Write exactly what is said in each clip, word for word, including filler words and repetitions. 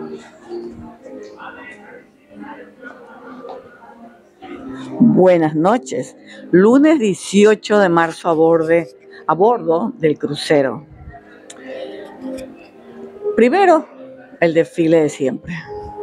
Buenas noches. Lunes dieciocho de marzo a, borde, a bordo del crucero. Primero, el desfile de siempre.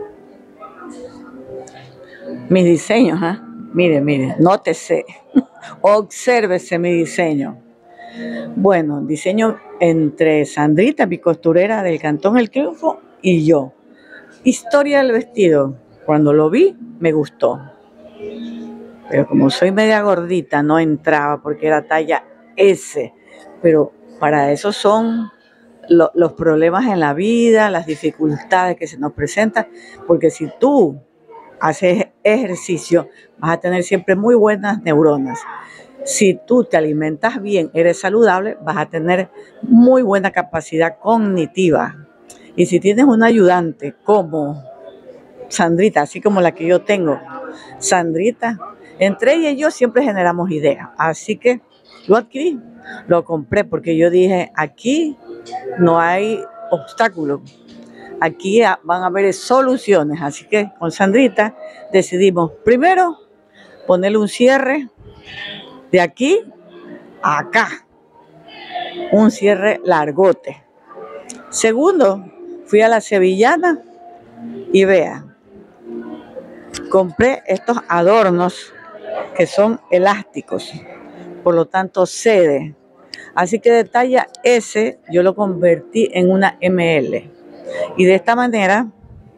Mis diseños, ¿eh? Mire, mire, nótese, obsérvese mi diseño. Bueno, diseño entre Sandrita, mi costurera del Cantón El Triunfo, y yo. Historia del vestido. Cuando lo vi, me gustó. Pero como soy media gordita, no entraba porque era talla ese. Pero para eso son lo, los problemas en la vida, las dificultades que se nos presentan. Porque si tú haces ejercicio, vas a tener siempre muy buenas neuronas. Si tú te alimentas bien, eres saludable, vas a tener muy buena capacidad cognitiva. Y si tienes un ayudante como Sandrita, así como la que yo tengo, Sandrita, entre ella y yo siempre generamos ideas. Así que lo adquirí, lo compré porque yo dije, aquí no hay obstáculos. Aquí van a haber soluciones. Así que con Sandrita decidimos primero ponerle un cierre de aquí a acá. Un cierre largote. Segundo, fui a la Sevillana y vea, compré estos adornos que son elásticos, por lo tanto cede. Así que de talla S yo lo convertí en una eme ele. Y de esta manera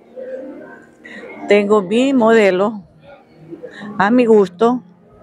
tengo mi modelo a mi gusto,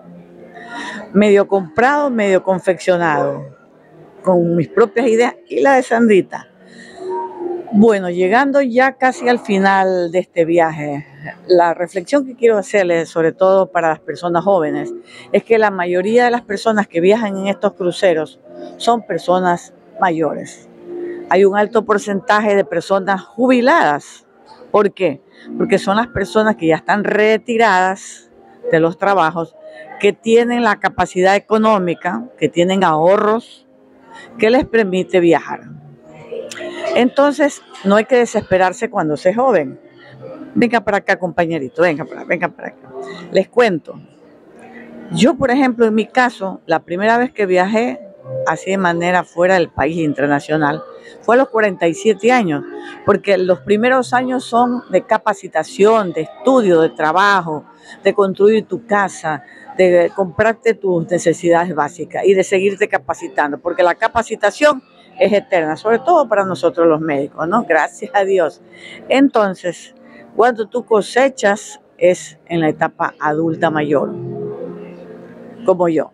medio comprado, medio confeccionado, con mis propias ideas y la de Sandrita. Bueno, llegando ya casi al final de este viaje, la reflexión que quiero hacerles, sobre todo para las personas jóvenes, es que la mayoría de las personas que viajan en estos cruceros son personas mayores. Hay un alto porcentaje de personas jubiladas. ¿Por qué? Porque son las personas que ya están retiradas de los trabajos, que tienen la capacidad económica, que tienen ahorros, que les permite viajar. Entonces, no hay que desesperarse cuando se es joven. Venga para acá, compañerito, venga para, venga para acá. Les cuento. Yo, por ejemplo, en mi caso, la primera vez que viajé así de manera fuera del país internacional fue a los cuarenta y siete años, porque los primeros años son de capacitación, de estudio, de trabajo, de construir tu casa, de comprarte tus necesidades básicas y de seguirte capacitando, porque la capacitación es eterna, sobre todo para nosotros los médicos, ¿no? Gracias a Dios. Entonces, cuando tú cosechas es en la etapa adulta mayor, como yo.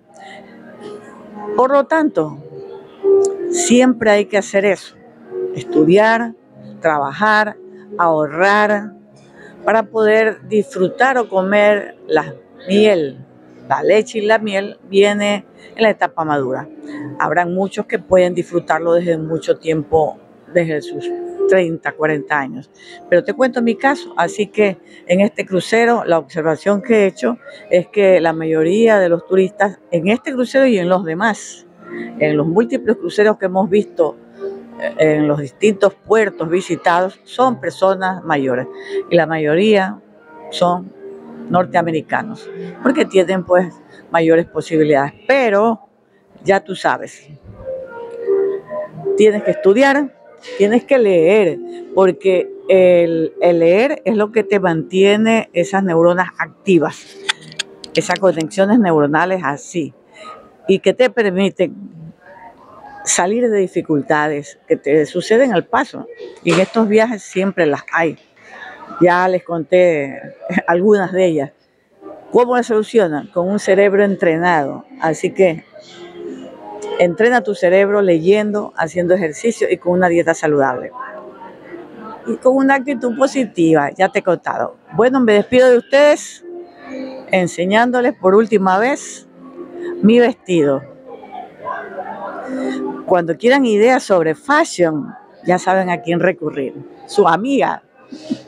Por lo tanto, siempre hay que hacer eso, estudiar, trabajar, ahorrar, para poder disfrutar o comer la miel. La leche y la miel viene en la etapa madura. Habrán muchos que pueden disfrutarlo desde mucho tiempo, desde sus treinta, cuarenta años. Pero te cuento mi caso, así que en este crucero la observación que he hecho es que la mayoría de los turistas en este crucero y en los demás, en los múltiples cruceros que hemos visto en los distintos puertos visitados, son personas mayores y la mayoría son norteamericanos porque tienen pues mayores posibilidades, pero ya tú sabes, tienes que estudiar, tienes que leer, porque el, el leer es lo que te mantiene esas neuronas activas, esas conexiones neuronales así, y que te permiten salir de dificultades que te suceden al paso. Y en estos viajes siempre las hay. Ya les conté algunas de ellas. ¿Cómo las solucionan? Con un cerebro entrenado. Así que entrena tu cerebro leyendo, haciendo ejercicio y con una dieta saludable. Y con una actitud positiva, ya te he contado. Bueno, me despido de ustedes enseñándoles por última vez mi vestido. Cuando quieran ideas sobre fashion, ya saben a quién recurrir. Su amiga